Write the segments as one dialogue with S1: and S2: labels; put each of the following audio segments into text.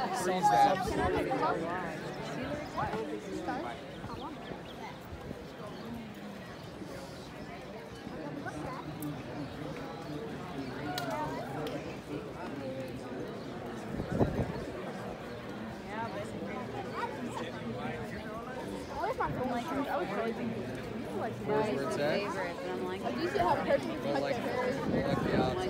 S1: Freeze that. Where's where it's at?
S2: I used to have perfect cut
S1: Like
S2: hair.
S1: the odds.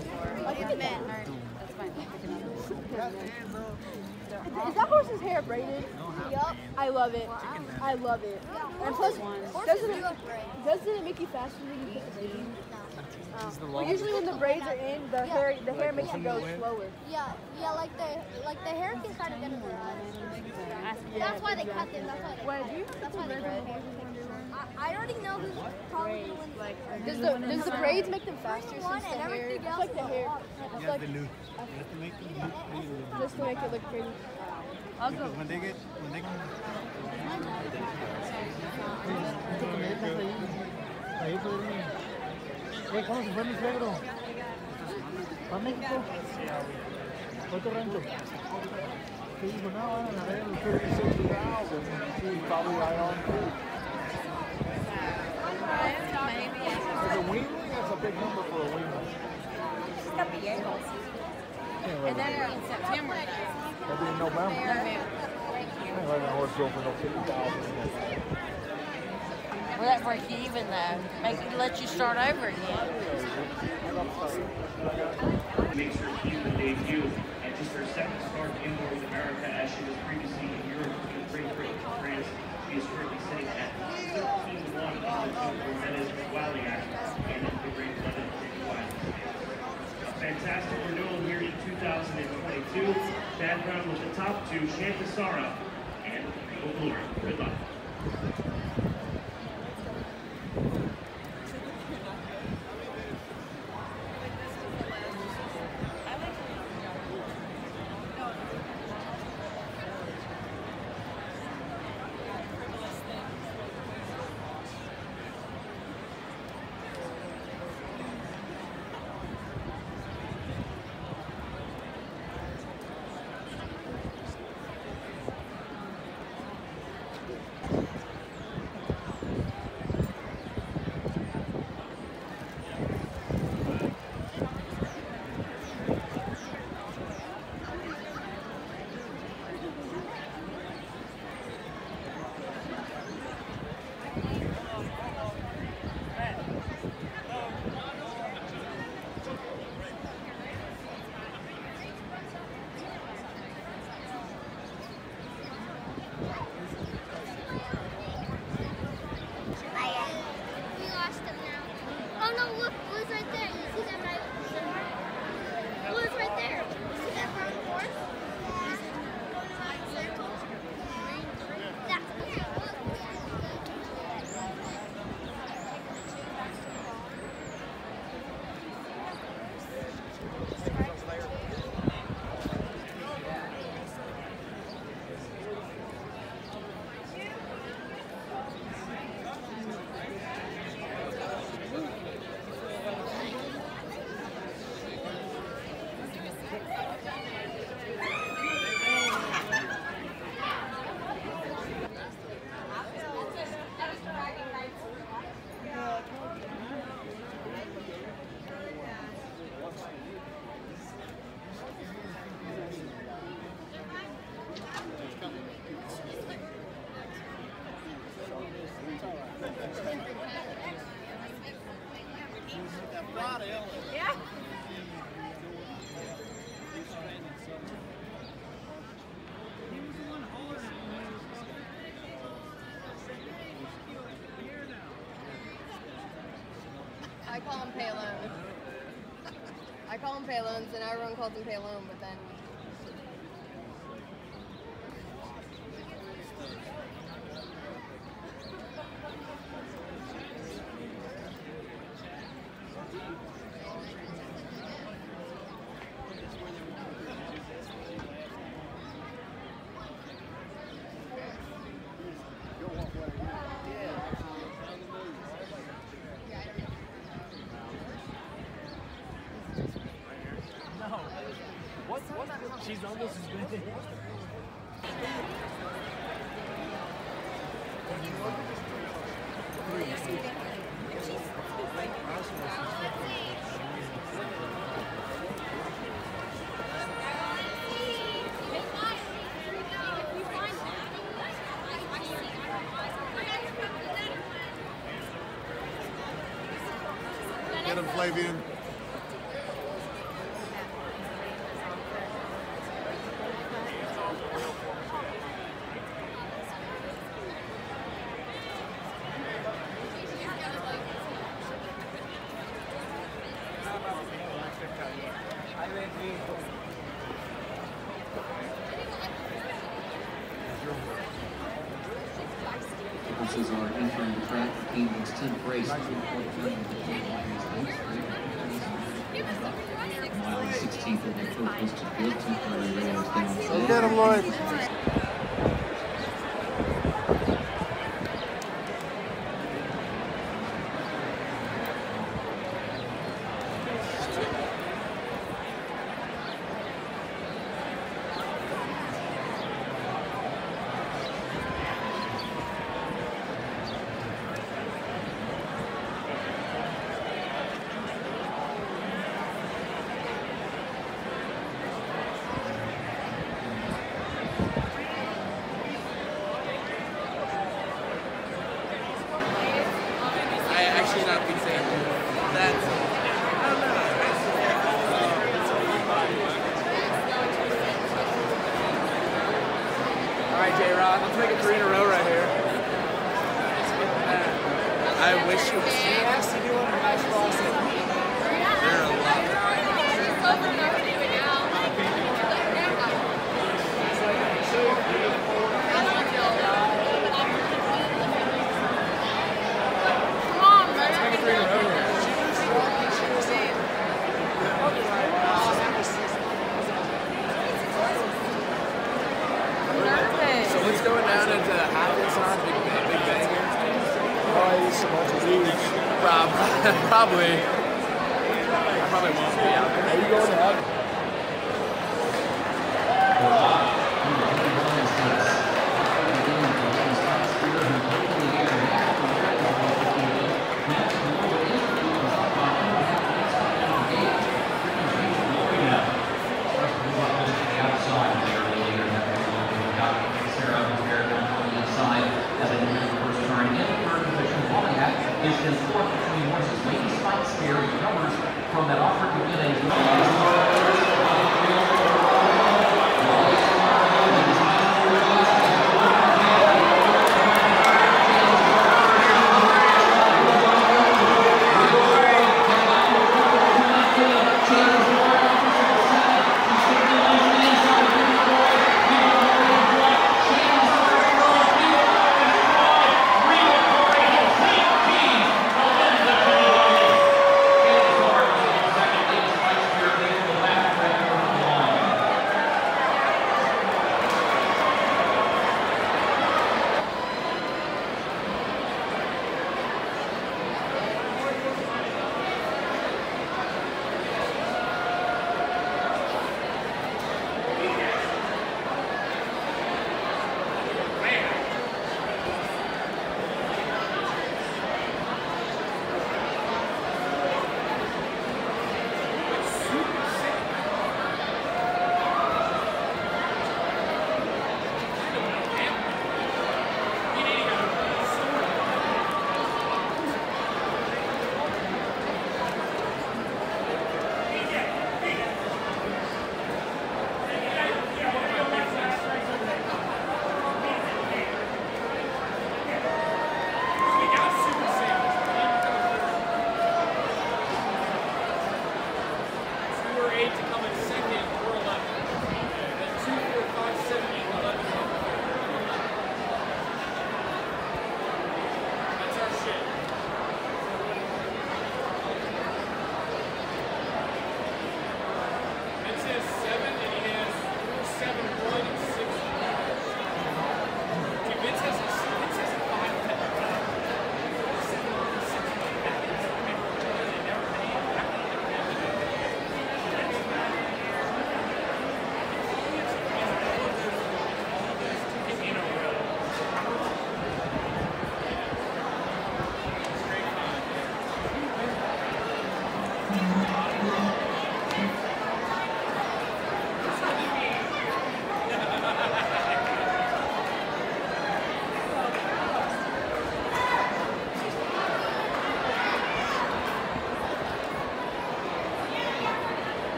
S2: Is that horse's hair braided? Yup. I love it. I love it. And plus, doesn't it make you faster when you put the braid in? Well, usually when the braids are in, the hair makes it go slower.
S3: Yeah, like the hair can kind of get in their eyes. That's why they cut them. That's why they cut them. That's why they cut them. I already know who's probably going to win.
S2: Does the braids make them faster since the hair? It's like the hair. It's like just to make it look pretty.
S4: I'll go. When they get ¿cómo se fue mi suegro? ¿Para México? ¿Otro rancho? ¿Qué dijo? No, van a ver los 36,000. She's probably right on too. As a weanling, that's a big number for a weanling.
S5: She's got the Eagles. And then in September.
S4: That'll be in November. I ain't letting a horse go for no 50,000.
S5: Will that break you even though? Let you start over again.
S6: Makes her Keeneland debut and just her second start in North America as she was previously in Europe in Great Britain and France. She is currently sitting at 13-1 on the field. That is Wiley and the great London Jenny Wiley. A fantastic renewal here in 2022. Background with the top two, Shantasara and Regal Glory. Good luck.
S2: I call them payloads. I call them payloads, and everyone calls them payload, but then...
S1: What's
S7: Get him, Flavian.
S8: Horses are entering the track for Keeneland's 10th race. Mile and 16th of the foot listed good. Temporary rails down.
S7: Go get him, Lloyd.
S1: Alright, J-Rock, let's make it 3 in a row right here. I wish you would. He has to do it in a nice crossing. They're a lot.
S2: Come on, man.
S1: Let's make it 3 in a row here. So what's going down into Hopkins on Big Bang here?
S4: Probably some bunch of dudes.
S1: Probably. I probably won't be out there.
S4: Are you going to have?
S8: Is in fourth between horses. Lady Spike Spear recovers from that offer to win a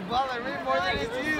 S1: bother me more than it's you.